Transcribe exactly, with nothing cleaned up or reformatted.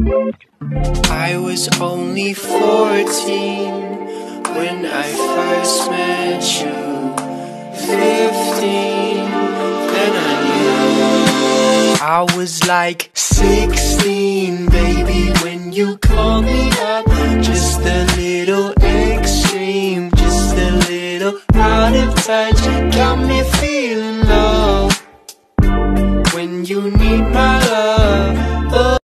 I was only fourteen when I first met you. Fifteen, then I knew I was like sixteen, baby, when you called me up. Just a little extreme, just a little out of touch, got me